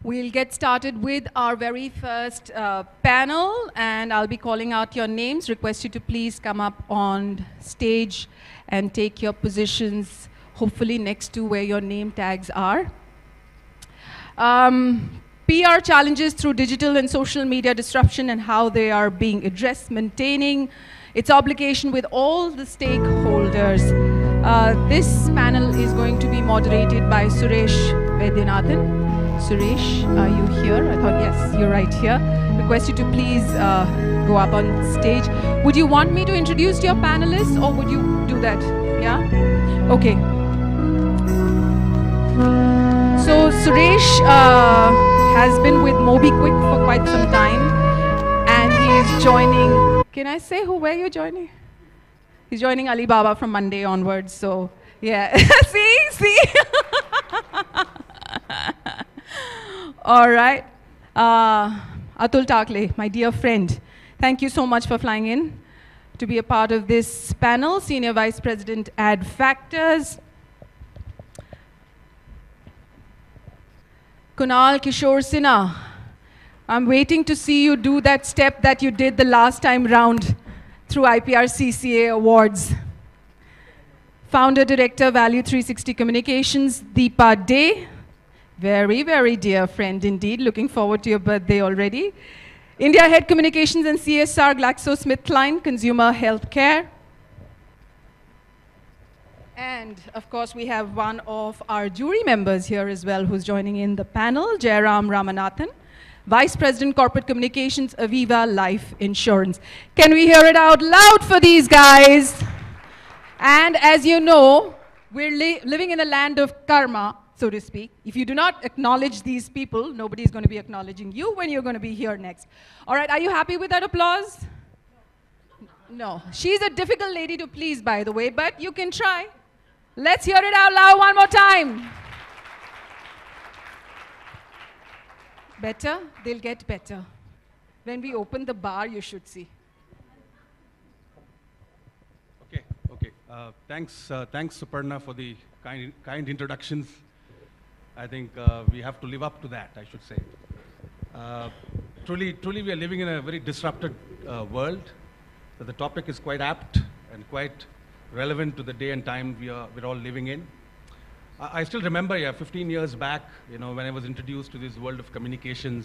We'll get started with our very first panel, and I'll be calling out your names. Request you to please come up on stage and take your positions, hopefully next to where your name tags are. PR challenges through digital and social media disruption and how they are being addressed, maintaining its obligation with all the stakeholders. This panel is going to be moderated by Suresh Vaidyanathan. Suresh, are you here? I thought, yes, you're right here. Request you to please go up on stage. Would you want me to introduce your panelists, or would you do that? Yeah? Okay. So Suresh has been with MobiKwik for quite some time, and he is joining, can I say where you're joining? He's joining Alibaba from Monday onwards, so yeah. see? All right. Atul Takle, my dear friend, thank you so much for flying in to be a part of this panel. Senior Vice President, Ad Factors. Kunal Kishore Sinha, I'm waiting to see you do that step that you did the last time round through IPRCCA Awards. Founder, Director, Value 360 Communications, Deepa Day. Very, very dear friend indeed. Looking forward to your birthday already. India Head Communications and CSR, GlaxoSmithKline, Consumer Healthcare. And of course, we have one of our jury members here as well who's joining in the panel, Jairam Ramanathan, Vice President, Corporate Communications, Aviva Life Insurance. Can we hear it out loud for these guys? And as you know, we're living in a land of karma, so to speak. If you do not acknowledge these people, nobody's going to be acknowledging you when you're going to be here next. All right, are you happy with that applause? No. She's a difficult lady to please, by the way, but you can try. Let's hear it out loud one more time. Better? They'll get better. When we open the bar, you should see. Okay. Thanks, Suparna, for the kind introductions. I think we have to live up to that, I should say. Truly, we are living in a very disrupted world. So the topic is quite apt and quite relevant to the day and time we're all living in. I still remember, 15 years back, when I was introduced to this world of communications,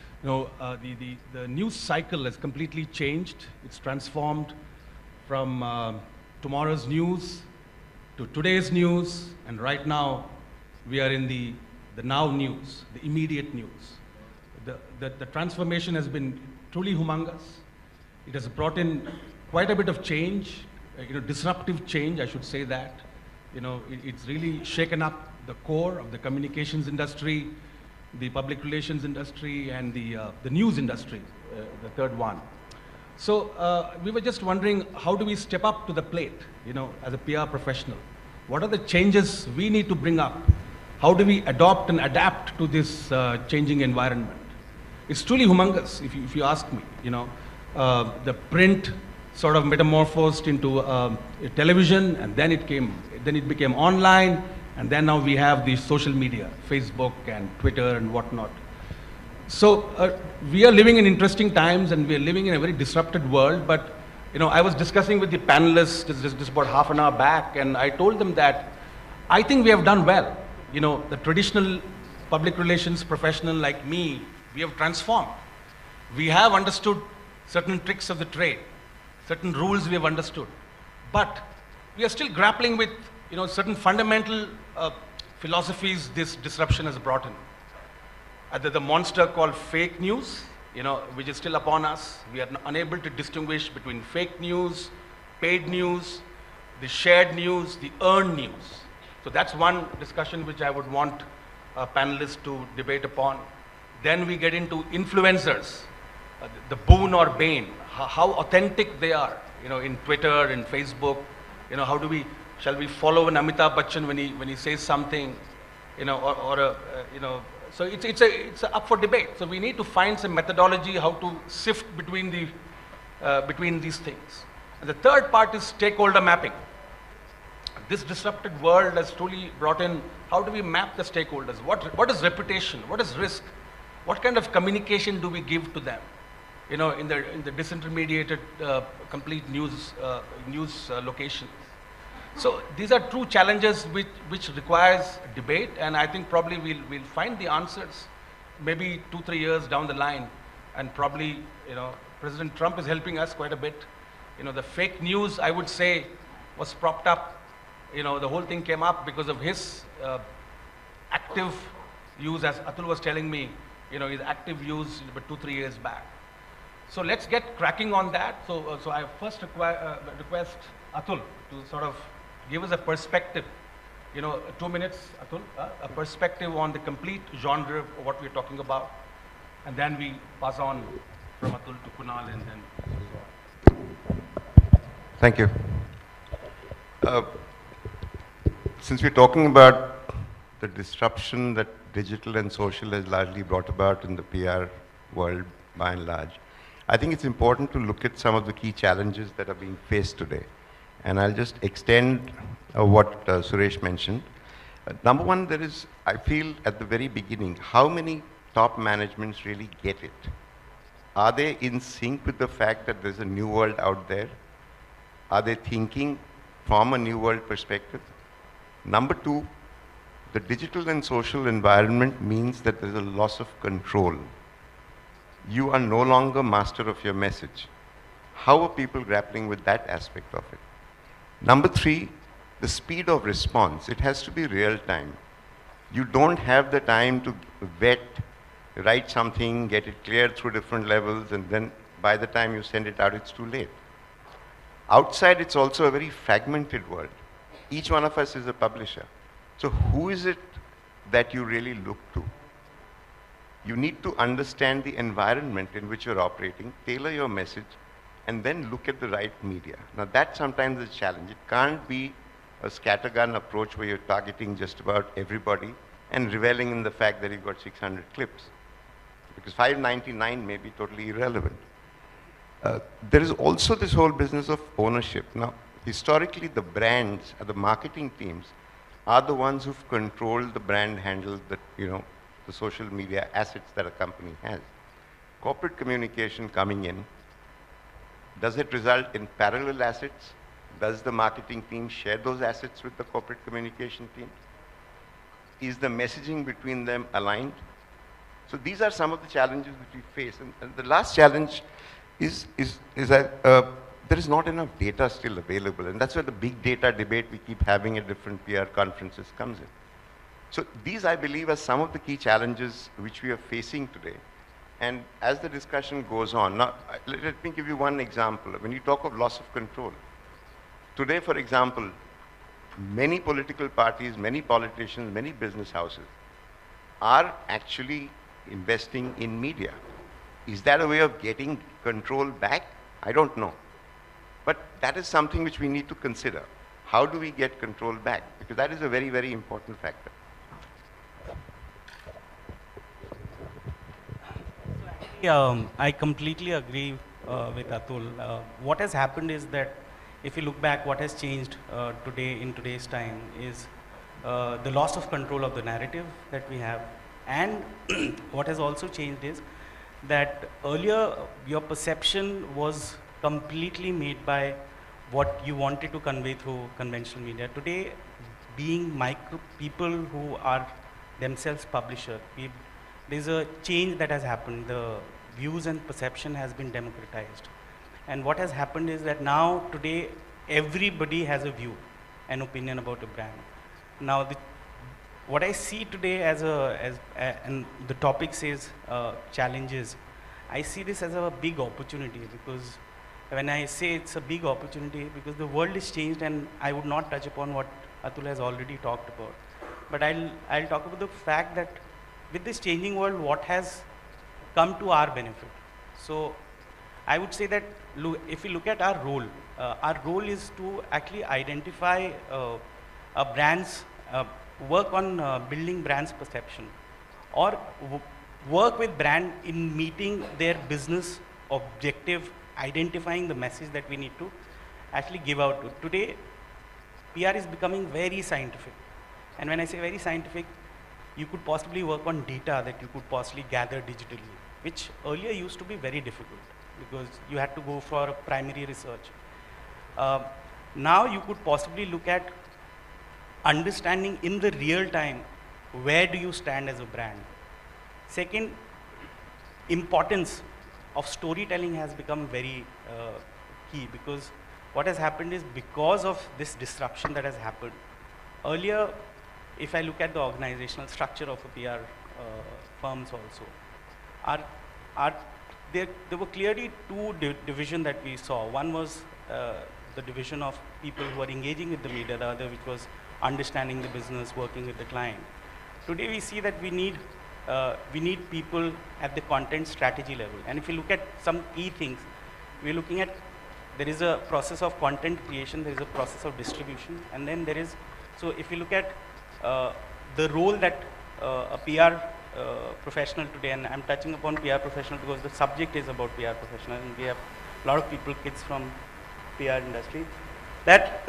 the news cycle has completely changed. It's transformed from tomorrow's news to today's news, and right now we are in the now news, the immediate news. The transformation has been truly humongous. It has brought in quite a bit of change, disruptive change, I should say that. It's really shaken up the core of the communications industry, the public relations industry, and the news industry, the third one. So we were just wondering, how do we step up to the plate, as a PR professional? What are the changes we need to bring up? How do we adopt and adapt to this changing environment? It's truly humongous, if you ask me. The print sort of metamorphosed into television, and then it became online, and then now we have the social media, Facebook and Twitter and whatnot. So we are living in interesting times, and we are living in a very disrupted world. But I was discussing with the panelists just about half an hour back, and I told them that I think we have done well. The traditional public relations professional like me, we have transformed. We have understood certain tricks of the trade, certain rules we have understood, but we are still grappling with certain fundamental philosophies this disruption has brought in. The monster called fake news, which is still upon us. We are unable to distinguish between fake news, paid news, the shared news, the earned news. So that's one discussion which I would want panelists to debate upon. Then we get into influencers, the boon or bane, how authentic they are, in Twitter and Facebook. Shall we follow an Amitabh Bachchan when he says something, so it's up for debate. So we need to find some methodology how to sift between these things. And the third part is stakeholder mapping. this disrupted world has truly brought in, how do we map the stakeholders? What is reputation? What is risk? What kind of communication do we give to them? You know, in the disintermediated, complete news locations. So these are true challenges which requires debate, and I think probably we'll find the answers maybe 2-3 years down the line, and probably, you know, President Trump is helping us quite a bit. You know, the fake news, I would say, was propped up. You know, the whole thing came up because of his active use, as Atul was telling me, you know, his active use about 2-3 years back. So let's get cracking on that. So I first request Atul to sort of give us a perspective, you know, 2 minutes, Atul, a perspective on the complete genre of what we're talking about. And then we pass on from Atul to Kunal and then. Thank you. Since we're talking about the disruption that digital and social has largely brought about in the PR world by and large, I think it's important to look at some of the key challenges that are being faced today. And I'll just extend what Suresh mentioned. Number one, there is, I feel at the very beginning, how many top managements really get it? Are they in sync with the fact that there's a new world out there? Are they thinking from a new world perspective? Number two, the digital and social environment means that there's a loss of control. You are no longer master of your message. How are people grappling with that aspect of it? Number three, the speed of response. It has to be real time. You don't have the time to vet, write something, get it cleared through different levels, and then by the time you send it out, it's too late. Outside, it's also a very fragmented world. Each one of us is a publisher. So who is it that you really look to? You need to understand the environment in which you're operating, tailor your message, and then look at the right media. Now that sometimes is a challenge. It can't be a scattergun approach where you're targeting just about everybody and reveling in the fact that you've got 600 clips. Because 599 may be totally irrelevant. There is also this whole business of ownership. Now, historically, the brands, the marketing teams, are the ones who've controlled the brand handle, that, you know, the social media assets that a company has. Corporate communication coming in, does it result in parallel assets? Does the marketing team share those assets with the corporate communication team? Is the messaging between them aligned? So these are some of the challenges which we face. And the last challenge is that there is not enough data still available. And that's where the big data debate we keep having at different PR conferences comes in. So these, I believe, are some of the key challenges which we are facing today. And as the discussion goes on, now, let me give you one example. When you talk of loss of control, today, for example, many political parties, many politicians, many business houses are actually investing in media. Is that a way of getting control back? I don't know. But that is something which we need to consider. How do we get control back? Because that is a very, very important factor. I completely agree with Atul. What has happened is that if you look back, what has changed today in today's time is the loss of control of the narrative that we have. And what has also changed is that earlier your perception was completely made by what you wanted to convey through conventional media. Today, being people who are themselves publisher, there's a change that has happened. The views and perception has been democratized. And what has happened is that now, today, everybody has a view, an opinion about a brand. Now, what I see today and the topic says challenges, I see this as a big opportunity, because when I say it's a big opportunity, because the world is changed, and I would not touch upon what Atul has already talked about. But I'll talk about the fact that with this changing world, what has come to our benefit. So I would say that if we look at our role is to actually identify a brand's, work on building brand's perception, or work with brand in meeting their business objective, identifying the message that we need to actually give out to. Today, PR is becoming very scientific. And when I say very scientific, you could possibly work on data that you could possibly gather digitally, which earlier used to be very difficult because you had to go for primary research. Now you could possibly look at understanding in the real time, where do you stand as a brand? Second, importance of storytelling has become very key, because what has happened is, because of this disruption that has happened, earlier, if I look at the organizational structure of a PR firms also, there were clearly two divisions that we saw. One was the division of people who are engaging with the media, the other which was understanding the business, working with the client. Today we see that we need people at the content strategy level. And if you look at some key things, we're looking at, there is a process of content creation, there is a process of distribution, and then there is, so if you look at the role that a PR professional today, and I'm touching upon PR professional because the subject is about PR professional, and we have a lot of people, kids from PR industry, that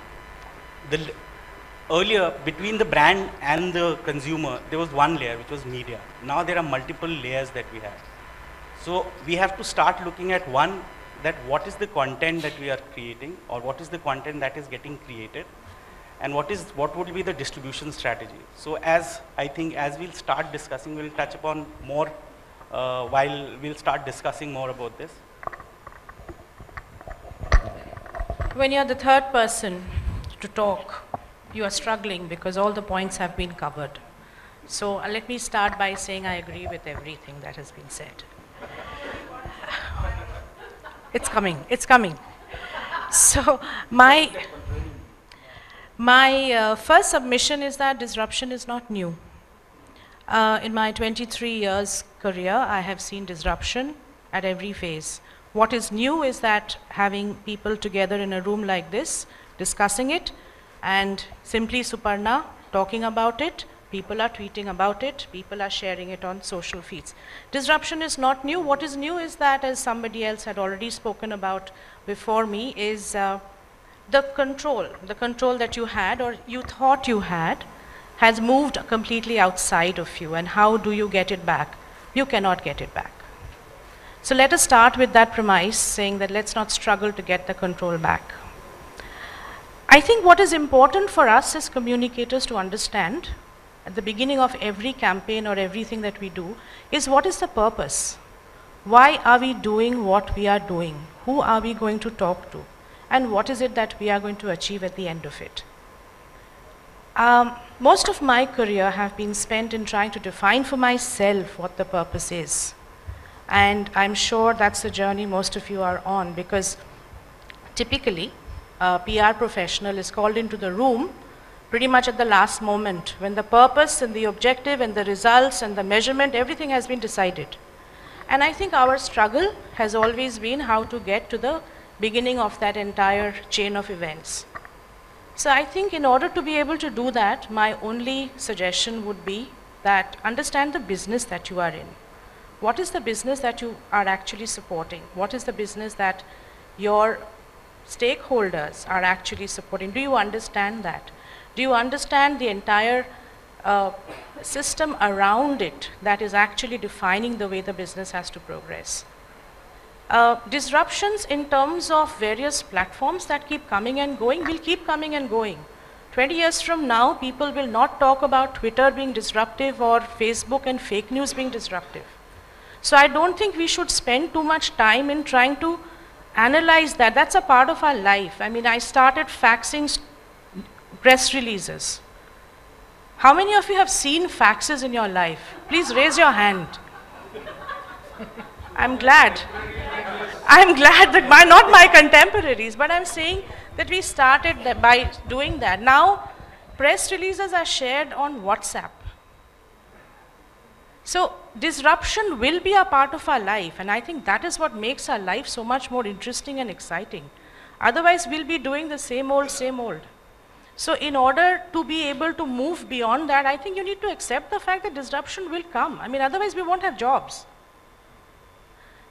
earlier between the brand and the consumer, there was one layer, which was media. Now there are multiple layers that we have. So we have to start looking at one, that what is the content that we are creating, or what is the content that is getting created, and what would be the distribution strategy. So as I think, as we'll start discussing, we'll touch upon more while we'll start discussing more about this. When you're the third person to talk, you are struggling because all the points have been covered. So let me start by saying I agree with everything that has been said. It's coming, it's coming. So my first submission is that disruption is not new. In my 23 years career, I have seen disruption at every phase. What is new is that having people together in a room like this, discussing it, and simply Suparna talking about it, people are tweeting about it, people are sharing it on social feeds. Disruption is not new. What is new is that, as somebody else had already spoken about before me, is the control that you had or you thought you had has moved completely outside of you, and how do you get it back? You cannot get it back. So let us start with that premise, saying that let's not struggle to get the control back. I think what is important for us as communicators to understand at the beginning of every campaign or everything that we do is, what is the purpose? Why are we doing what we are doing? Who are we going to talk to? And what is it that we are going to achieve at the end of it? Most of my career have been spent in trying to define for myself what the purpose is. And I'm sure that's the journey most of you are on, because typically a PR professional is called into the room pretty much at the last moment, when the purpose and the objective and the results and the measurement, everything has been decided. And I think our struggle has always been how to get to the beginning of that entire chain of events. So I think in order to be able to do that, my only suggestion would be that understand the business that you are in. What is the business that you are actually supporting? What is the business that your stakeholders are actually supporting? Do you understand that? Do you understand the entire system around it that is actually defining the way the business has to progress? Disruptions in terms of various platforms that keep coming and going will keep coming and going. 20 years from now, people will not talk about Twitter being disruptive or Facebook and fake news being disruptive. So I don't think we should spend too much time in trying to analyze that. That's a part of our life. I mean, I started faxing press releases. How many of you have seen faxes in your life? Please raise your hand. I'm glad that not my contemporaries, but I'm saying that we started by doing that. Now, press releases are shared on WhatsApp. So disruption will be a part of our life, and I think that is what makes our life so much more interesting and exciting. Otherwise, we'll be doing the same old, same old. So in order to be able to move beyond that, I think you need to accept the fact that disruption will come. I mean, otherwise we won't have jobs.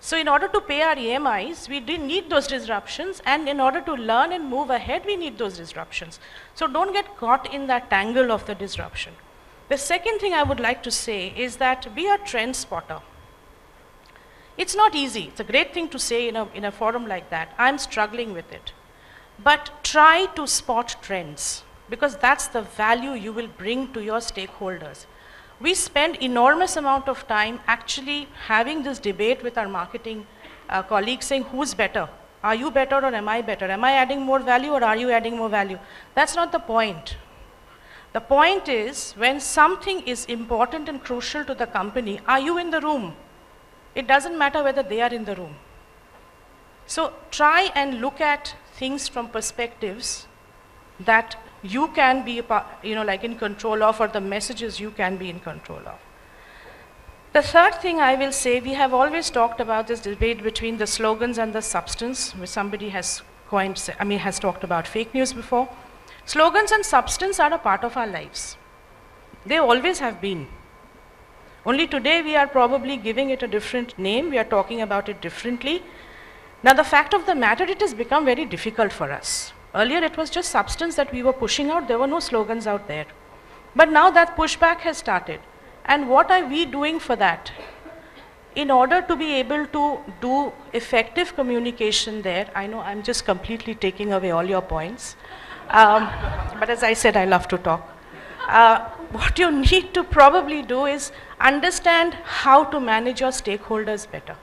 So in order to pay our EMIs, we did need those disruptions, and in order to learn and move ahead, we need those disruptions. So don't get caught in that tangle of the disruption. The second thing I would like to say is that be a trend spotter. It's not easy. It's a great thing to say in a forum like that. I'm struggling with it. But try to spot trends, because that's the value you will bring to your stakeholders. We spend enormous amount of time actually having this debate with our marketing colleagues saying, who's better? Are you better or am I better? Am I adding more value or are you adding more value? That's not the point. The point is, when something is important and crucial to the company, are you in the room? It doesn't matter whether they are in the room. So try and look at things from perspectives that you can be, like in control of, or the messages you can be in control of. The third thing I will say, we have always talked about this debate between the slogans and the substance, which somebody has has talked about fake news before. Slogans and substance are a part of our lives. They always have been. Only today we are probably giving it a different name, we are talking about it differently. Now the fact of the matter, it has become very difficult for us. Earlier it was just substance that we were pushing out, there were no slogans out there. But now that pushback has started. And what are we doing for that? In order to be able to do effective communication there, I know I'm just completely taking away all your points. But as I said, I love to talk. What you need to probably do is understand how to manage your stakeholders better.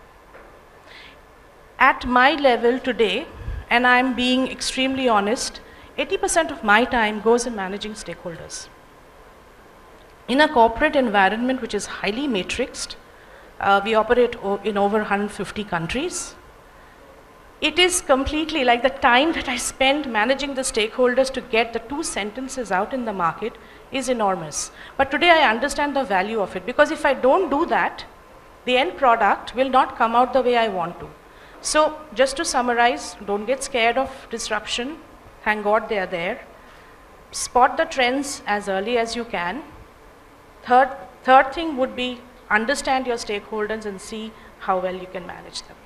At my level today, and I'm being extremely honest, 80% of my time goes in managing stakeholders. In a corporate environment which is highly matrixed, we operate in over 150 countries. It is completely like the time that I spend managing the stakeholders to get the 2 sentences out in the market is enormous. But today I understand the value of it, because if I don't do that, the end product will not come out the way I want to. So just to summarize, don't get scared of disruption. Thank God they are there. Spot the trends as early as you can. Third thing would be understand your stakeholders and see how well you can manage them.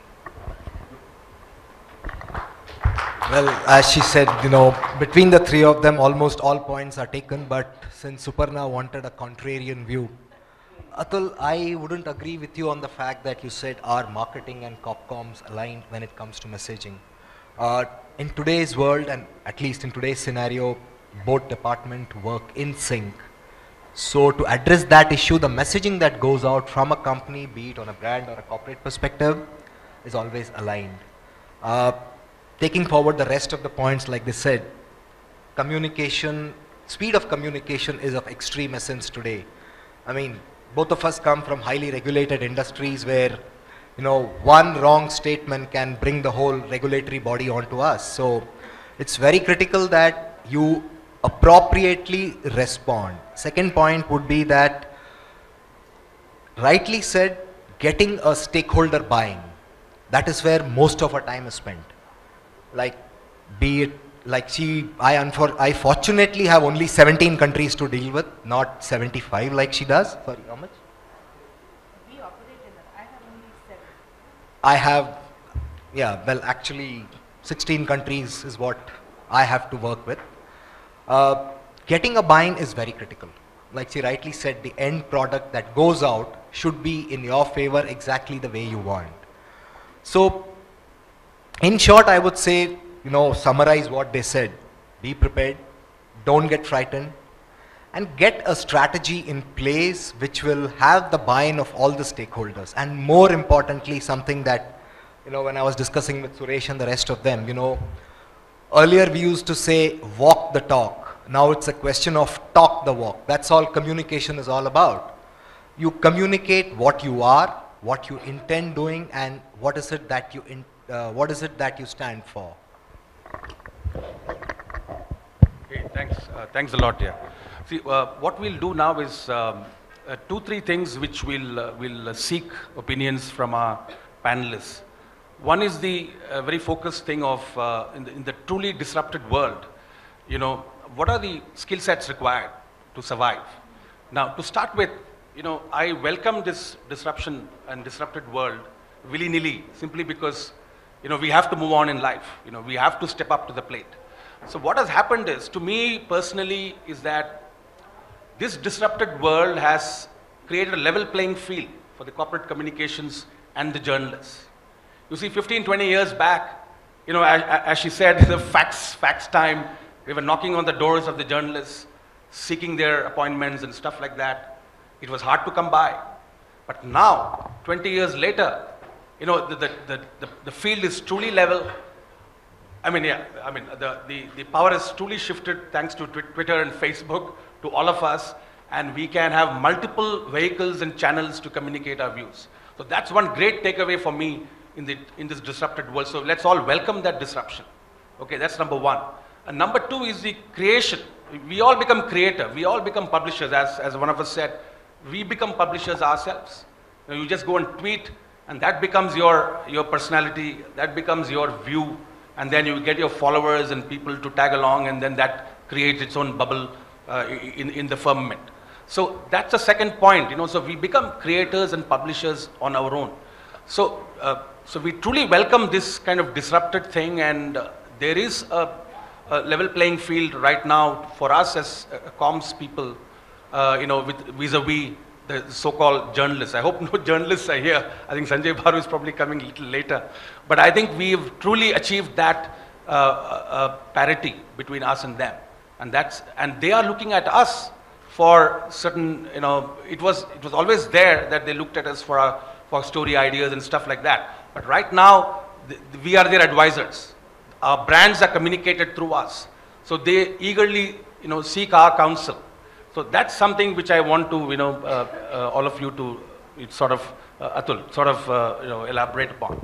Well, as she said, between the 3 of them, almost all points are taken, but since Suparna wanted a contrarian view, Atul, I wouldn't agree with you on the fact that you said our marketing and Copcoms aligned when it comes to messaging. In today's world, and at least in today's scenario, both departments work in sync. So to address that issue, the messaging that goes out from a company, be it on a brand or a corporate perspective, is always aligned. Taking forward the rest of the points, like they said, communication, speed of communication is of extreme essence today. I mean, both of us come from highly regulated industries where, one wrong statement can bring the whole regulatory body onto us. So it's very critical that you appropriately respond. Second point would be that, rightly said, getting a stakeholder buy-in. That is where most of our time is spent. Like, be it, like I fortunately have only 17 countries to deal with, not 75 like she does. Sorry, how much? We operate in that. I have only 7. I have, well, actually 16 countries is what I have to work with. Getting a buy-in is very critical. Like she rightly said, the end product that goes out should be in your favor exactly the way you want. So, in short, I would say, summarize what they said. Be prepared, don't get frightened, and get a strategy in place which will have the buy-in of all the stakeholders. And more importantly, something that, when I was discussing with Suresh and the rest of them, earlier we used to say, walk the talk. Now it's a question of talk the walk. That's all communication is all about. You communicate what you are, what you intend doing, and what is it that you stand for. Okay, thanks a lot. Yeah. See, what we'll do now is 2-3 things which we'll seek opinions from our panelists. One is the very focused thing of in the truly disrupted world. What are the skill sets required to survive? Now, to start with, I welcome this disruption and disrupted world willy-nilly, simply because, we have to move on in life. We have to step up to the plate. So what has happened is, to me personally, is that this disrupted world has created a level playing field for the corporate communications and the journalists. You see, 15, 20 years back, as she said, the fax time, we were knocking on the doors of the journalists, seeking their appointments and stuff like that. It was hard to come by. But now, 20 years later, the field is truly level. The power has truly shifted thanks to Twitter and Facebook to all of us, and we can have multiple vehicles and channels to communicate our views. So that's one great takeaway for me in this disrupted world. So let's all welcome that disruption. Okay, that's number one. And number two is the creation. We all become creative. We all become publishers, as one of us said. We become publishers ourselves. You just go and tweet, and that becomes your personality. That becomes your view. And then you get your followers and people to tag along, and then that creates its own bubble in the firmament. So that's the second point, so we become creators and publishers on our own. So we truly welcome this kind of disrupted thing, and there is a level playing field right now for us as comms people, with vis-a-vis the so-called journalists. I hope no journalists are here. I think Sanjay Baru is probably coming a little later. But I think we've truly achieved that parity between us and them. And they are looking at us for certain, it was always there that they looked at us for story ideas and stuff like that. But right now, we are their advisors. Our brands are communicated through us. So they eagerly, seek our counsel. So that's something which I want to, all of you to Atul, elaborate upon.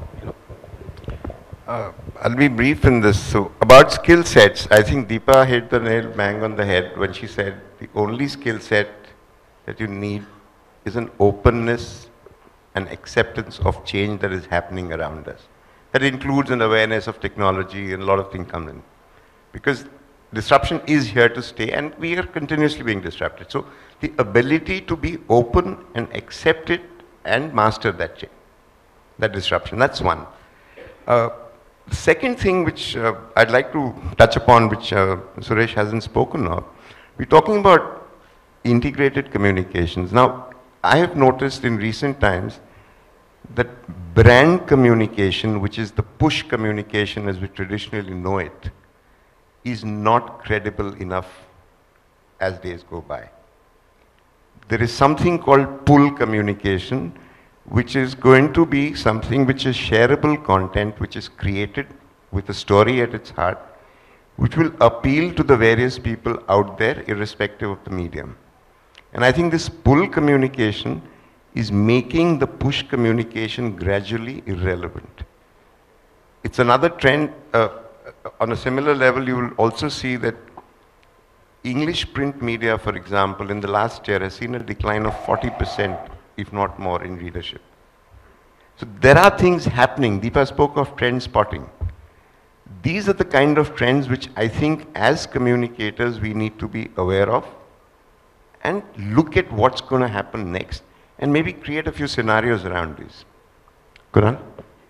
I'll be brief in this. So about skill sets, I think Deepa hit the nail bang on the head when she said the only skill set that you need is an openness and acceptance of change that is happening around us. That includes an awareness of technology, and a lot of things come in. Because disruption is here to stay, and we are continuously being disrupted. So the ability to be open and accept it and master that change, that disruption, that's one. The second thing which I'd like to touch upon, which Suresh hasn't spoken of, we're talking about integrated communications. Now, I have noticed in recent times that brand communication, which is the push communication as we traditionally know it, is not credible enough as days go by. There is something called pull communication, which is going to be something which is shareable content, which is created with a story at its heart, which will appeal to the various people out there, irrespective of the medium. And I think this pull communication is making the push communication gradually irrelevant. It's another trend. On a similar level, you will also see that English print media, for example, in the last year has seen a decline of 40%, if not more, in readership. So there are things happening. Deepa spoke of trend spotting. These are the kind of trends which I think as communicators we need to be aware of and look at what's going to happen next and maybe create a few scenarios around these. Kunal?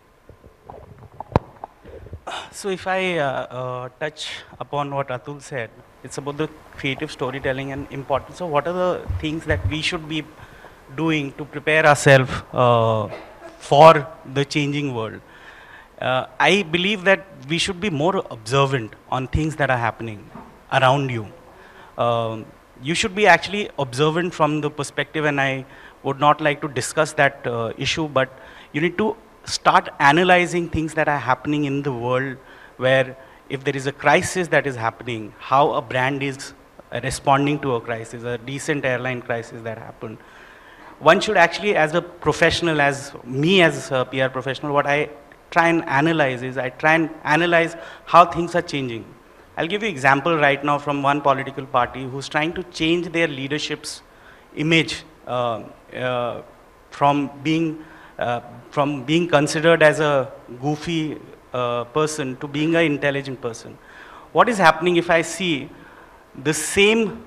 So if I touch upon what Atul said, it's about the creative storytelling and importance. So what are the things that we should be doing to prepare ourselves for the changing world? I believe that we should be more observant on things that are happening around you. You should be actually observant from the perspective, and I would not like to discuss that issue, but you need to start analyzing things that are happening in the world, where if there is a crisis that is happening, how a brand is responding to a crisis, a recent airline crisis that happened. One should actually, as a professional, as me as a PR professional, what I try and analyze is, I try and analyze how things are changing. I'll give you an example right now from one political party who's trying to change their leadership's image from being considered as a goofy person to being an intelligent person. What is happening if I see the same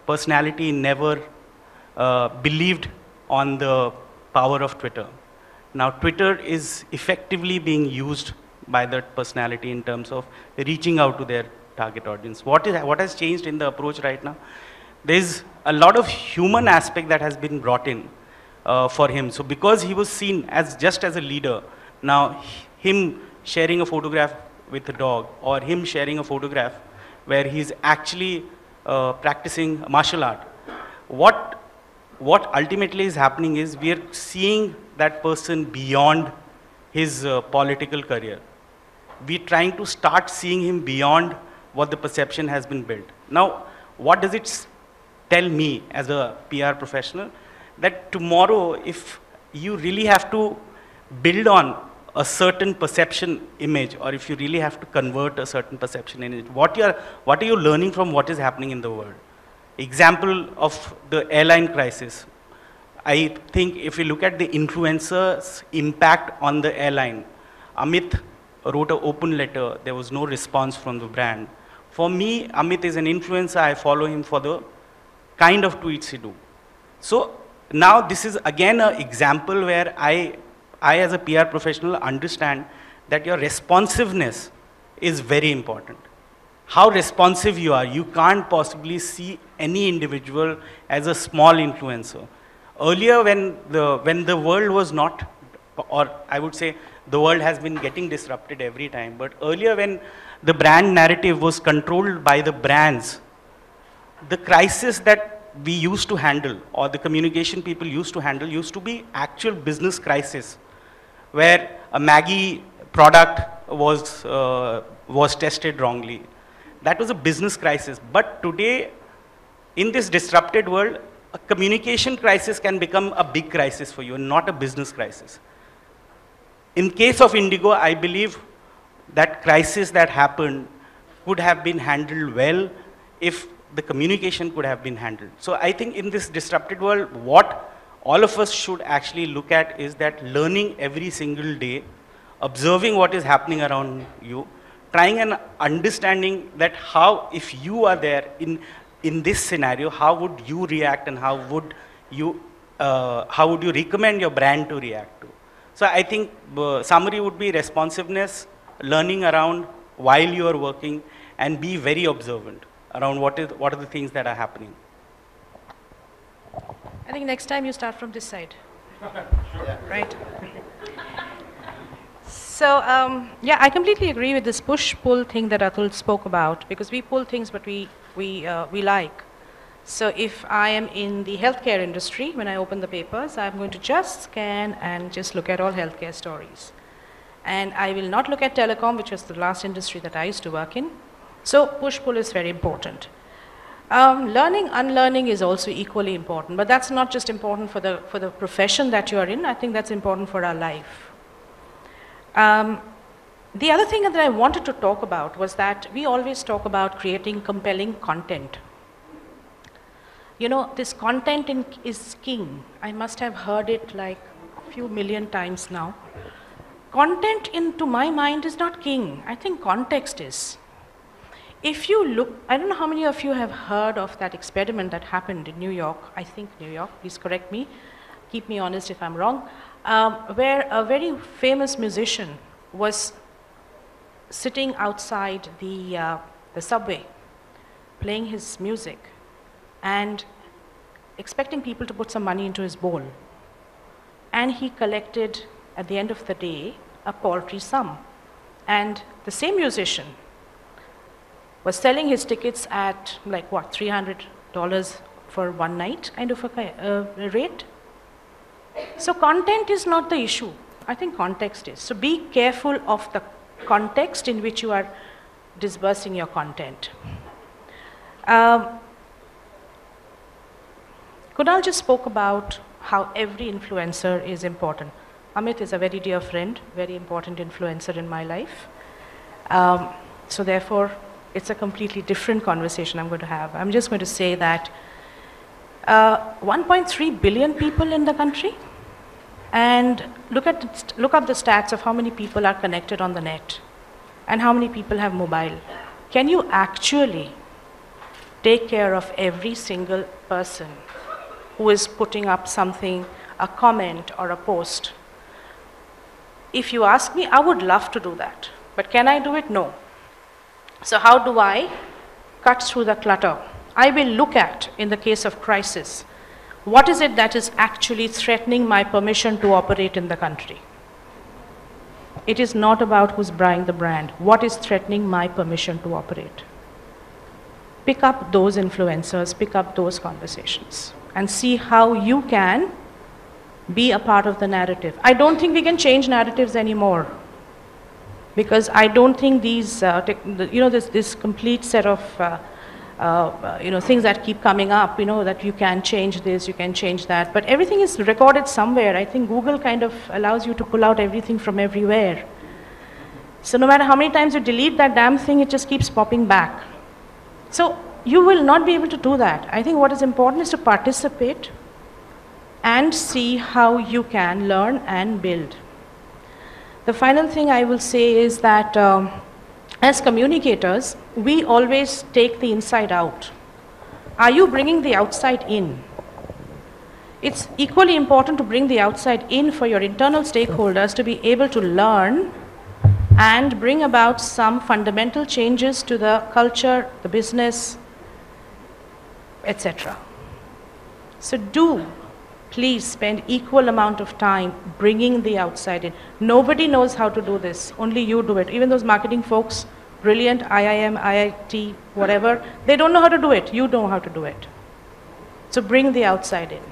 personality never believed on the power of Twitter? Now Twitter is effectively being used by that personality in terms of reaching out to their target audience. What has changed in the approach right now? There's a lot of human aspect that has been brought in for him. So because he was seen as just as a leader, now him sharing a photograph with a dog, or him sharing a photograph where he's actually practicing martial art, what ultimately is happening is we are seeing that person beyond his political career. We're trying to start seeing him beyond what the perception has been built. Now, what does it tell me as a PR professional? That tomorrow, if you really have to build on a certain perception image, or if you really have to convert a certain perception image, what are you learning from what is happening in the world? Example of the airline crisis. I think if we look at the influencer's impact on the airline, Amit wrote an open letter, there was no response from the brand. For me, Amit is an influencer, I follow him for the kind of tweets he do. So now this is again an example where I as a PR professional understand that your responsiveness is very important. How responsive you are, you can't possibly see any individual as a small influencer. Earlier when the world was not, or I would say the world has been getting disrupted every time, but earlier when the brand narrative was controlled by the brands, the crisis that we used to handle, or the communication people used to handle, used to be actual business crisis, where a Maggie product was tested wrongly. That was a business crisis. But today, in this disrupted world, a communication crisis can become a big crisis for you, not a business crisis. In case of Indigo, I believe that crisis that happened could have been handled well if the communication could have been handled. So I think in this disrupted world, what all of us should actually look at is that learning every single day, observing what is happening around you, trying and understanding that how, if you are there in this scenario, how would you react, and how would you recommend your brand to react to. So I think summary would be responsiveness, learning around while you are working, and be very observant around what are the things that are happening. I think next time you start from this side. Sure. Right? So, yeah, I completely agree with this push-pull thing that Atul spoke about, because we pull things but we like. So if I am in the healthcare industry, when I open the papers, I'm going to just scan and just look at all healthcare stories. And I will not look at telecom, which was the last industry that I used to work in. So push-pull is very important. Learning, unlearning is also equally important, but that's not just important for the profession that you are in. I think that's important for our life. The other thing that I wanted to talk about was that we always talk about creating compelling content. You know, this content is king. I must have heard it like a few million times now. Content, to my mind, is not king. I think context is. If you look, I don't know how many of you have heard of that experiment that happened in New York, I think New York, please correct me, keep me honest if I'm wrong, where a very famous musician was sitting outside the subway, playing his music, and expecting people to put some money into his bowl. And he collected, at the end of the day, a paltry sum. And the same musician was selling his tickets at like what, $300 for one night kind of a rate. So content is not the issue. I think context is. So be careful of the context in which you are disbursing your content. Kunal just spoke about how every influencer is important. Amit is a very dear friend, very important influencer in my life. So therefore, it's a completely different conversation I'm going to have. I'm just going to say that 1.3 billion people in the country, and look up the stats of how many people are connected on the net and how many people have mobile. Can you actually take care of every single person who is putting up something, a comment or a post? If you ask me, I would love to do that. But can I do it? No. So how do I cut through the clutter? I will look at, in the case of crisis, what is it that is actually threatening my permission to operate in the country? It is not about who's buying the brand. What is threatening my permission to operate? Pick up those influencers, pick up those conversations, and see how you can be a part of the narrative. I don't think we can change narratives anymore, because I don't think these, this complete set of things that keep coming up, that you can change this, you can change that, but everything is recorded somewhere. I think Google kind of allows you to pull out everything from everywhere. So no matter how many times you delete that damn thing, it just keeps popping back. So you will not be able to do that. I think what is important is to participate and see how you can learn and build. The final thing I will say is that as communicators, we always take the inside out. Are you bringing the outside in? It's equally important to bring the outside in for your internal stakeholders to be able to learn and bring about some fundamental changes to the culture, the business, etc. So do please spend equal amount of time bringing the outside in. Nobody knows how to do this, only you do it. Even those marketing folks, brilliant, IIM, IIT, whatever, they don't know how to do it. You know how to do it. So bring the outside in.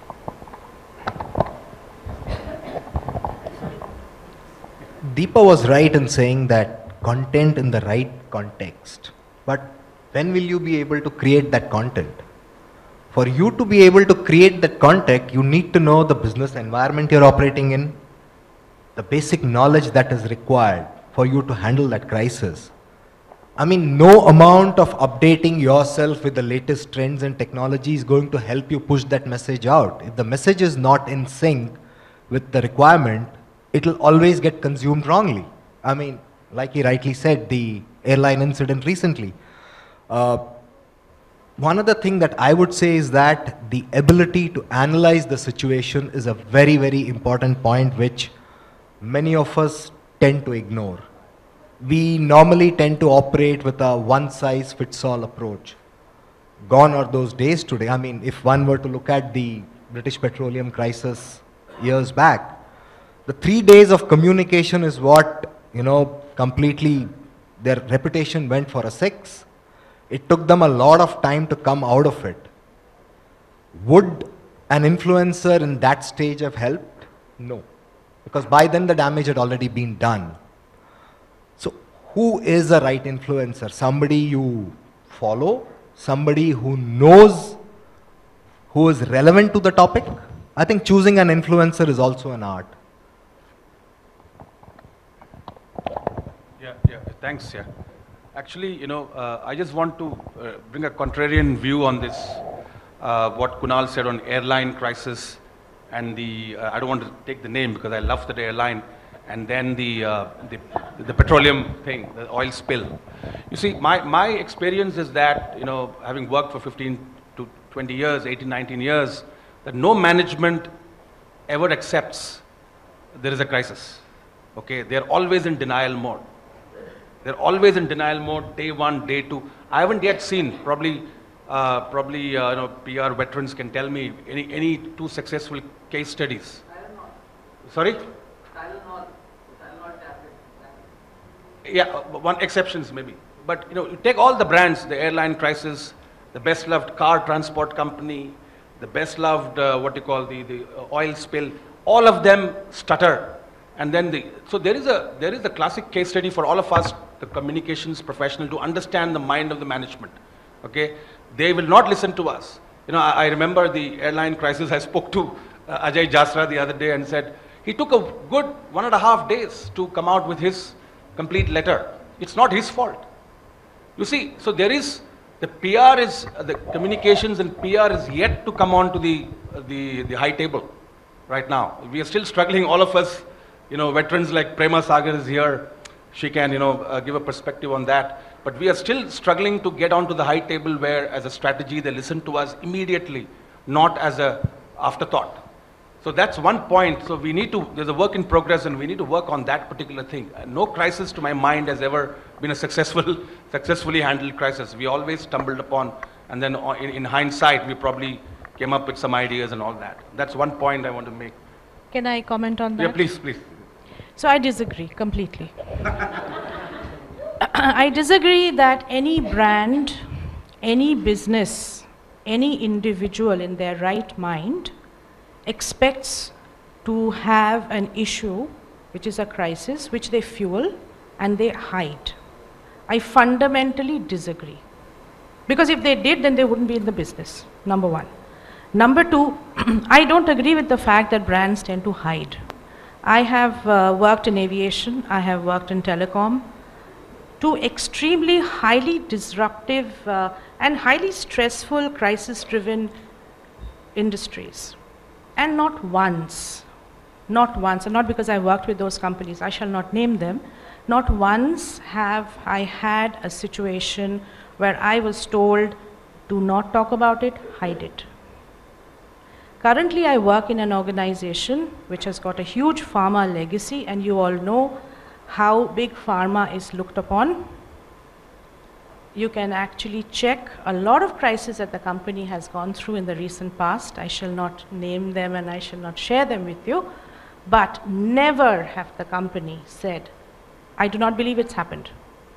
Deepa was right in saying that content in the right context. But when will you be able to create that content? For you to be able to create that content, you need to know the business environment you're operating in, the basic knowledge that is required for you to handle that crisis. I mean, no amount of updating yourself with the latest trends and technology is going to help you push that message out. If the message is not in sync with the requirement, it will always get consumed wrongly. I mean, like he rightly said, the airline incident recently. One other thing that I would say is that the ability to analyze the situation is a very, very important point which many of us tend to ignore. We normally tend to operate with a one-size-fits-all approach. Gone are those days today. I mean, if one were to look at the British petroleum crisis years back, the 3 days of communication is what, completely their reputation went for a 6. It took them a lot of time to come out of it. Would an influencer in that stage have helped? No. Because by then the damage had already been done. So who is a right influencer? Somebody you follow? Somebody who knows, who is relevant to the topic? I think choosing an influencer is also an art. Yeah, thanks, yeah. Actually, I just want to bring a contrarian view on this, what Kunal said on airline crisis and the, I don't want to take the name because I love that airline, and then the petroleum thing, the oil spill. You see, my experience is that, having worked for 15 to 20 years, 18, 19 years, that no management ever accepts there is a crisis. Okay, they're always in denial mode. They're always in denial mode, day one, day two. I haven't yet seen, probably PR veterans can tell me any two successful case studies. Sorry? Yeah, one exceptions maybe. But you take all the brands, the airline crisis, the best loved car transport company, the best loved the oil spill, all of them stutter. And then so there is a classic case study for all of us, the communications professional, to understand the mind of the management. Okay, they will not listen to us. I remember the airline crisis. I spoke to Ajay Jasra the other day and said he took a good 1.5 days to come out with his complete letter. It's not his fault. You see, so there is the PR is the communications and PR is yet to come on to the high table right now. We are still struggling, all of us. Veterans like Prema Sagar is here. She can, give a perspective on that. But we are still struggling to get onto the high table where, as a strategy, they listen to us immediately, not as a afterthought. So that's one point. So we need to, there's a work in progress and we need to work on that particular thing. No crisis to my mind has ever been a successfully handled crisis. We always stumbled upon, and then in hindsight, we probably came up with some ideas and all that. That's one point I want to make. Can I comment on that? Yeah, please, please. So I disagree completely. I disagree that any brand, any business, any individual in their right mind expects to have an issue, which is a crisis, which they fuel and they hide. I fundamentally disagree. Because if they did, then they wouldn't be in the business, number one. Number two, I don't agree with the fact that brands tend to hide. I have worked in aviation, I have worked in telecom, two extremely highly disruptive and highly stressful crisis-driven industries. And not once, and not because I worked with those companies, I shall not name them, not once have I had a situation where I was told, do not talk about it, hide it. Currently, I work in an organization which has got a huge pharma legacy, and you all know how big pharma is looked upon. You can actually check a lot of crises that the company has gone through in the recent past. I shall not name them and I shall not share them with you, but never have the company said, I do not believe it's happened.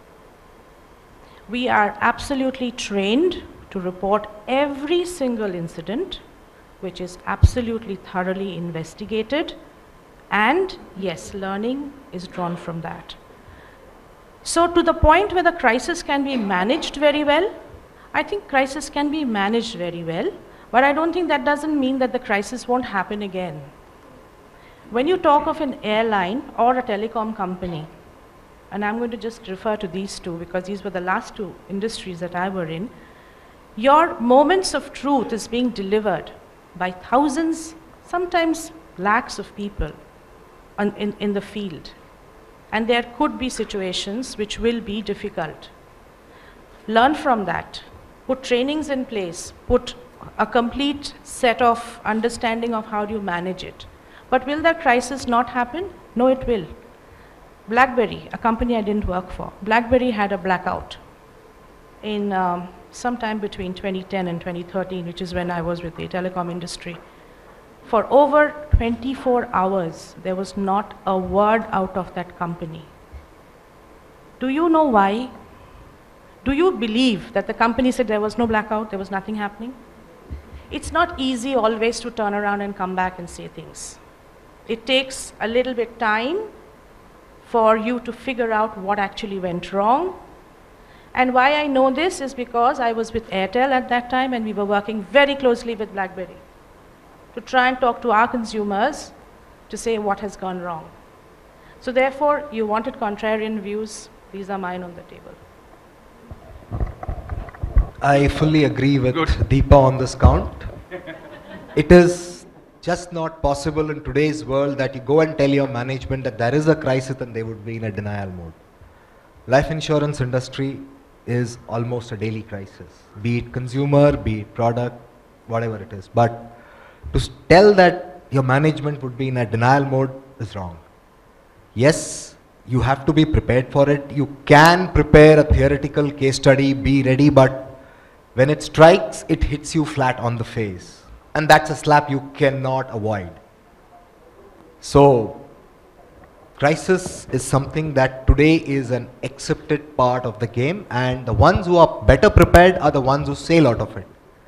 We are absolutely trained to report every single incident, which is absolutely thoroughly investigated, and yes, learning is drawn from that. So to the point where the crisis can be managed very well, I think crisis can be managed very well, but I don't think that doesn't mean that the crisis won't happen again. When you talk of an airline or a telecom company, and I'm going to just refer to these two because these were the last two industries that I were in, your moments of truth is being delivered by thousands, sometimes lakhs of people in the field. And there could be situations which will be difficult. Learn from that. Put trainings in place. Put a complete set of understanding of how do you manage it. But will that crisis not happen? No, it will. BlackBerry, a company I didn't work for, BlackBerry had a blackout in sometime between 2010 and 2013, which is when I was with the telecom industry. For over 24 hours, there was not a word out of that company. Do you know why? Do you believe that the company said there was no blackout, there was nothing happening? It's not easy always to turn around and come back and say things. It takes a little bit time for you to figure out what actually went wrong. And why I know this is because I was with Airtel at that time and we were working very closely with BlackBerry to try and talk to our consumers to say what has gone wrong. So therefore, you wanted contrarian views, these are mine on the table. I fully agree with Deepa on this count. It is just not possible in today's world that you go and tell your management that there is a crisis and they would be in a denial mode. Life insurance industry is almost a daily crisis, be it consumer, be it product, whatever it is. But to tell that your management would be in a denial mode is wrong. Yes, you have to be prepared for it. You can prepare a theoretical case study, be ready, but when it strikes, it hits you flat on the face. And that's a slap you cannot avoid. So, crisis is something that today is an accepted part of the game, and the ones who are better prepared are the ones who sail out of it.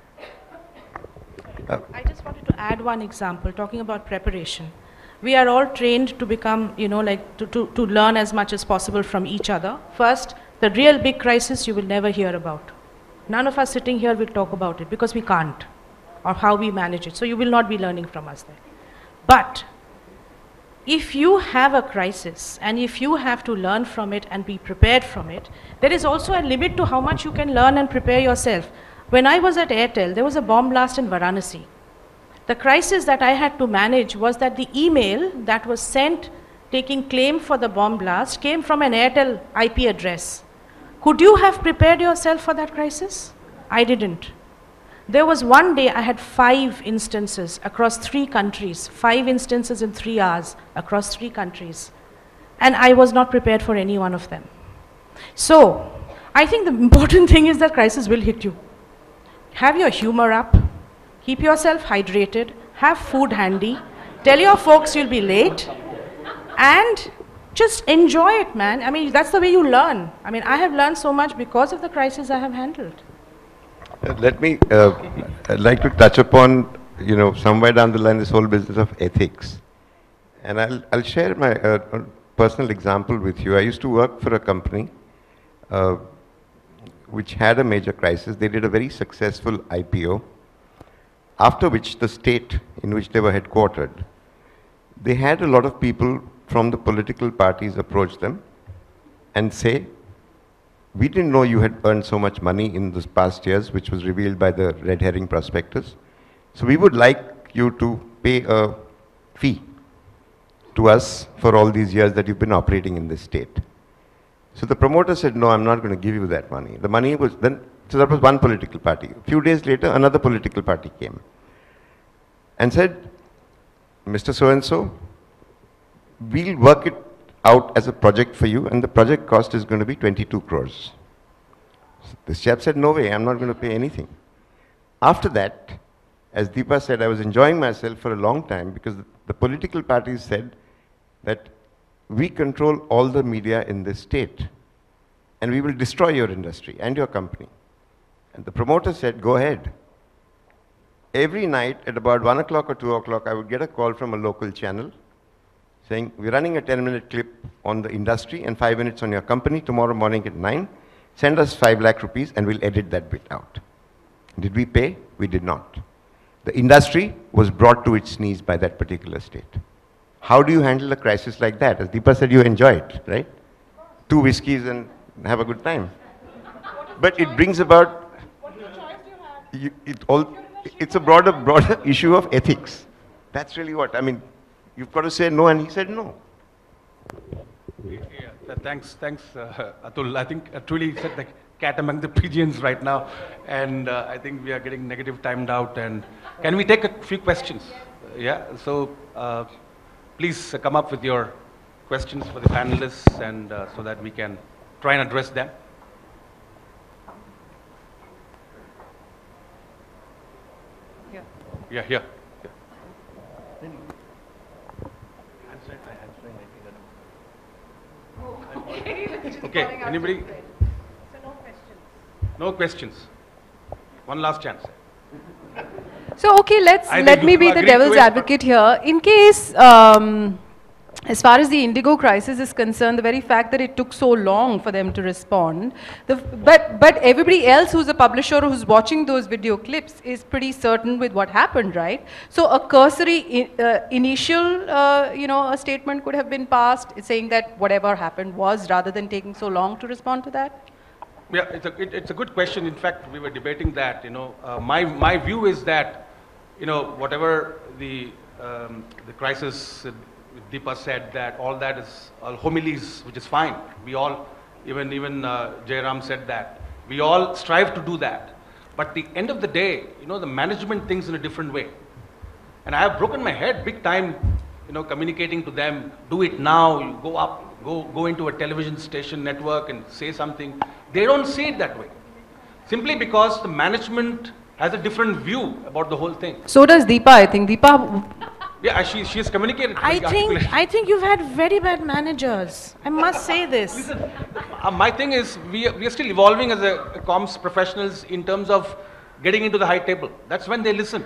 I just wanted to add one example, talking about preparation. We are all trained to become, to learn as much as possible from each other. First, the real big crisis you will never hear about. None of us sitting here will talk about it because we can't, or how we manage it. So you will not be learning from us there. But if you have a crisis and if you have to learn from it and be prepared from it, there is also a limit to how much you can learn and prepare yourself. When I was at Airtel, there was a bomb blast in Varanasi. The crisis that I had to manage was that the email that was sent taking claim for the bomb blast came from an Airtel IP address. Could you have prepared yourself for that crisis? I didn't. There was one day I had 5 instances across 3 countries, 5 instances in 3 hours across 3 countries. And I was not prepared for any one of them. So, I think the important thing is that crisis will hit you. Have your humor up, keep yourself hydrated, have food handy, tell your folks you'll be late, and just enjoy it, man. I mean, that's the way you learn. I mean, I have learned so much because of the crisis I have handled. I'd like to touch upon, somewhere down the line, this whole business of ethics. And I'll share my personal example with you. I used to work for a company which had a major crisis. They did a very successful IPO, after which the state in which they were headquartered, they had a lot of people from the political parties approach them and say, we didn't know you had earned so much money in the past years, which was revealed by the red herring prospectus. So we would like you to pay a fee to us for all these years that you've been operating in this state. So the promoter said, no, I'm not going to give you that money. The money was then, so that was one political party. A few days later, another political party came and said, Mr. So-and-so, we'll work it out as a project for you, and the project cost is going to be 22 crores. So this chap said, no way, I'm not going to pay anything. After that, as Deepa said, I was enjoying myself for a long time because the political parties said that we control all the media in this state and we will destroy your industry and your company. And the promoter said, go ahead. Every night at about 1 o'clock or 2 o'clock, I would get a call from a local channel saying, we're running a 10-minute clip on the industry and 5 minutes on your company tomorrow morning at 9. Send us 5 lakh rupees and we'll edit that bit out. Did we pay? We did not. The industry was brought to its knees by that particular state. How do you handle a crisis like that? As Deepa said, you enjoy it, right? 2 whiskeys and have a good time. But it brings about, it's a broader issue of ethics. That's really what, I mean, you've got to say no, and he said no. Yeah, thanks, Atul. I think I truly said the cat among the pigeons right now, and I think we are getting negative timed out. And can we take a few questions? Yeah, so please come up with your questions for the panelists, and so that we can try and address them. Yeah, here. Okay, anybody? So no questions. No questions. One last chance. So, okay, let me be the devil's advocate here. In case, as far as the indigo crisis is concerned, the very fact that it took so long for them to respond, but everybody else who's a publisher who's watching those video clips is pretty certain with what happened, right? So a cursory initial, a statement could have been passed saying that whatever happened was, rather than taking so long to respond to that. Yeah, it's a good question. In fact, we were debating that. My view is that, whatever the crisis. Deepa said that all that is all homilies, which is fine. We all, even Jairam said that. We all strive to do that. But at the end of the day, the management thinks in a different way. And I have broken my head big time, communicating to them, do it now, you go up, go into a television station network and say something. They don't see it that way. Simply because the management has a different view about the whole thing. So does Deepa, I think. Deepa... Yeah, she has communicated. I think you've had very bad managers. I must say this. Listen, my thing is we are still evolving as a comms professionals in terms of getting into the high table. That's when they listen.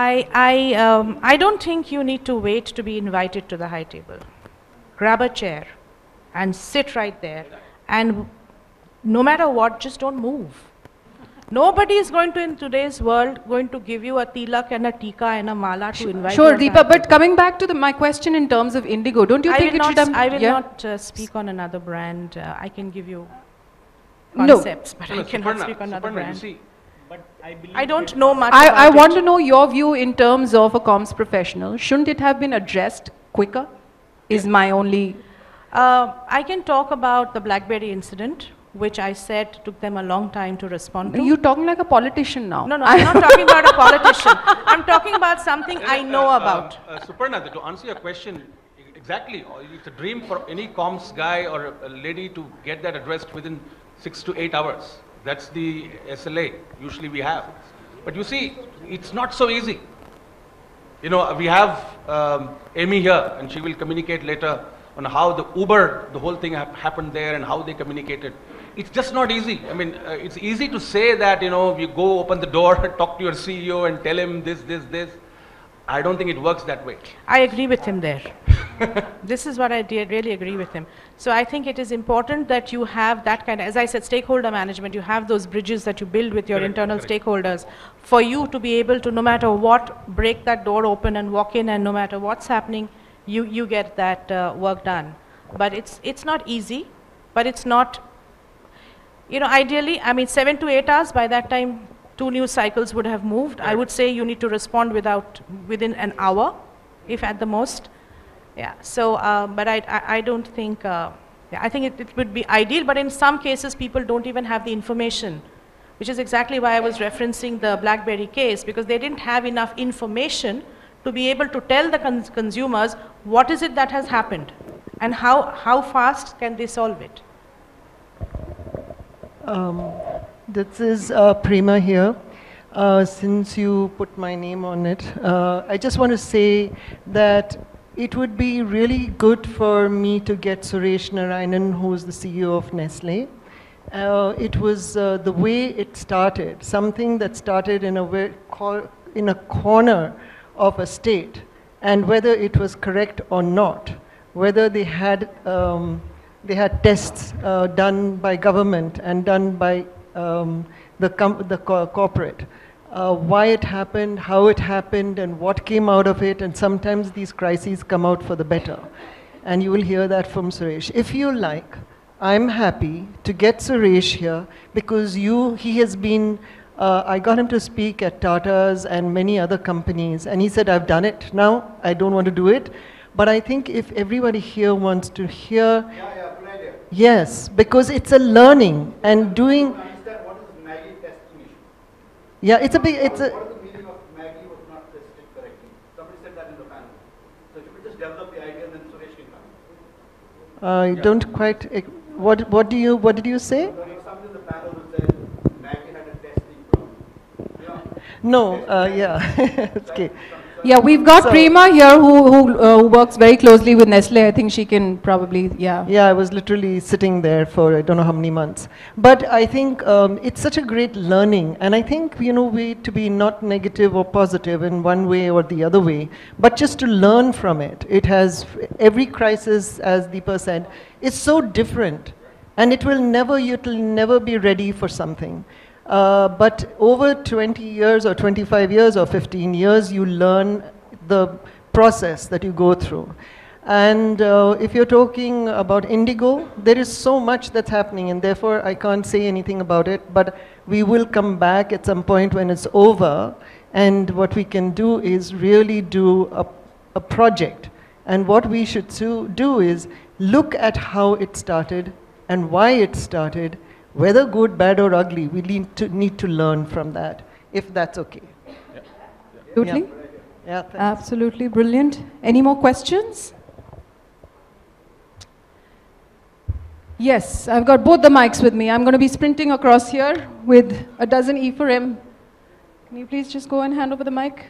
I don't think you need to wait to be invited to the high table. Grab a chair and sit right there, and no matter what, just don't move. Nobody is going to, in today's world, going to give you a tilak and a tika and a mala to invite you. Sure, Deepa, but coming back to my question in terms of indigo, don't you think it should have... I will not speak on another brand. I can give you concepts, but I cannot speak on another brand. But I don't know much about I want to know your view in terms of a comms professional. Shouldn't it have been addressed quicker? Is my only... I can talk about the BlackBerry incident. which I said took them a long time to respond to. You're talking like a politician now. No, I'm not talking about a politician. I'm talking about something I know about. Suparna, to answer your question, exactly, it's a dream for any comms guy or a lady to get that addressed within 6 to 8 hours. That's the SLA usually we have. But you see, it's not so easy. You know, we have Amy here, and she will communicate later on how the Uber, the whole thing happened there and how they communicated. It's just not easy. I mean, it's easy to say that, you know, you go open the door, talk to your CEO and tell him this. I don't think it works that way. I agree with him there. This is what I really agree with him. So I think it is important that you have that kind of, as I said, stakeholder management, you have those bridges that you build with your internal stakeholders for you to be able to, no matter what, break that door open and walk in, and no matter what's happening, you get that work done. But it's not easy, but it's not, you know, ideally, I mean, 7 to 8 hours, by that time, 2 news cycles would have moved. I would say you need to respond within an hour, if at the most. Yeah, so, but I don't think, yeah, I think it would be ideal, but in some cases people don't even have the information, which is exactly why I was referencing the BlackBerry case, because they didn't have enough information to be able to tell the consumers what is it that has happened and how fast can they solve it. This is Prema here. Since you put my name on it, I just want to say that it would be really good for me to get Suresh Narayanan, who is the CEO of Nestle. It was the way it started, something that started in a corner of a state, and whether it was correct or not, whether they had tests done by government and done by the corporate. Why it happened, how it happened, and what came out of it, and sometimes these crises come out for the better. And you will hear that from Suresh. If you like, I'm happy to get Suresh here because he has been, I got him to speak at Tata's and many other companies, and he said, I've done it now, I don't want to do it. But I think if everybody here wants to hear, yes, because it's a learning and doing. Yeah, it's a big, it's a... What is the meaning of Maggie was not tested correctly? Somebody said that in the panel. So if you could just develop the idea and then Suresh can come. I don't quite, what did you say? There was somebody in the panel who said Maggie had a testing problem. Yeah. No, yeah, okay. Yeah, we've got Prema here who works very closely with Nestle. I think she can probably, yeah. Yeah, I was literally sitting there for I don't know how many months. But I think it's such a great learning. And I think, you know, we to be not negative or positive in one way or the other way, but just to learn from it. It has, every crisis, as Deepa said, is so different. And it will never be ready for something. But over 20 years or 25 years or 15 years, you learn the process that you go through. And if you're talking about Indigo, there is so much that's happening, and therefore I can't say anything about it, but we will come back at some point when it's over, and what we can do is really do a project. And what we should do is look at how it started and why it started. Whether good, bad, or ugly, we need to learn from that, if that's okay. Absolutely. Yeah, thanks. Absolutely brilliant. Any more questions? Yes, I've got both the mics with me. I'm going to be sprinting across here with a dozen E for M. Can you please just go and hand over the mic?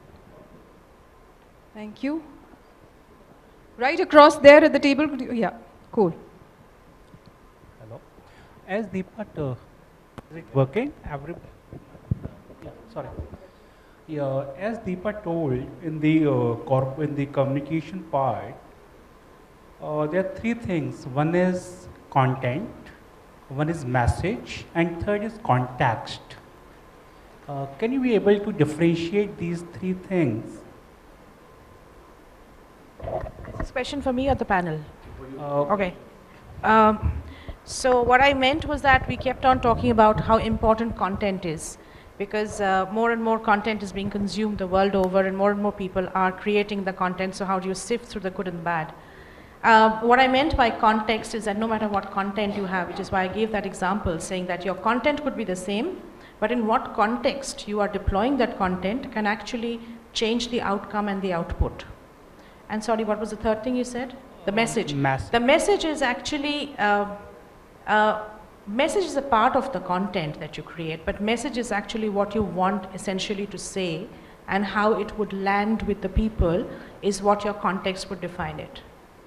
Thank you. Right across there at the table. Yeah, cool. As Deepa, is it working? Yeah, sorry. Yeah, as Deepa told in the communication part, there are 3 things. One is content, one is message, and third is context. Can you be able to differentiate these 3 things? Is this question for me or the panel? Okay. So what I meant was that we kept on talking about how important content is, because more and more content is being consumed the world over, and more people are creating the content. So how do you sift through the good and bad? What I meant by context is that no matter what content you have, which is why I gave that example, saying that your content could be the same, but in what context you are deploying that content can actually change the outcome and the output. And sorry, what was the third thing you said? The message. The message is actually, message is a part of the content that you create, but message is actually what you want essentially to say, and how it would land with the people is what your context would define it.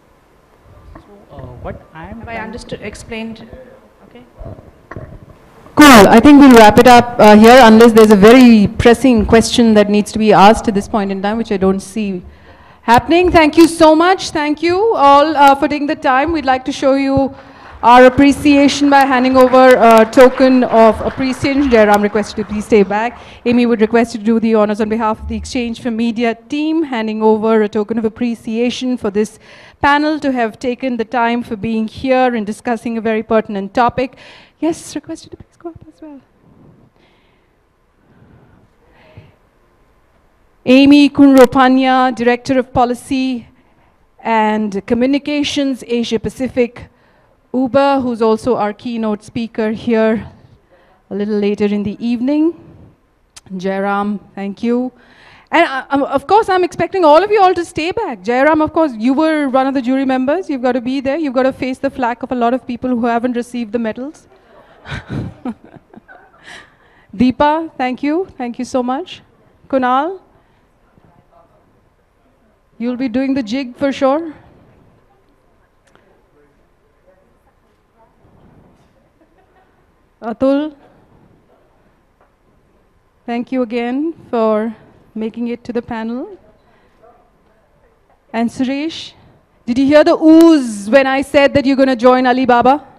What I am Have I understood, explained? Okay. Cool. I think we'll wrap it up here unless there's a very pressing question that needs to be asked at this point in time, which I don't see happening. Thank you so much. Thank you all for taking the time. We'd like to show you our appreciation by handing over a token of appreciation. Jairam requested to please stay back. Amy would request you to do the honors on behalf of the Exchange for Media team, handing over a token of appreciation for this panel to have taken the time for being here and discussing a very pertinent topic. Yes, request you to please go up as well. Amy Kunropanya, Director of Policy and Communications, Asia Pacific, Uber, who's also our keynote speaker here a little later in the evening. Jairam, thank you. And of course, I'm expecting all of you all to stay back. Jairam, of course, you were one of the jury members. You've got to be there. You've got to face the flack of a lot of people who haven't received the medals. Deepa, thank you. Thank you so much. Kunal, you'll be doing the jig for sure. Atul, thank you again for making it to the panel. And Suresh, did you hear the ooze when I said that you're going to join Alibaba?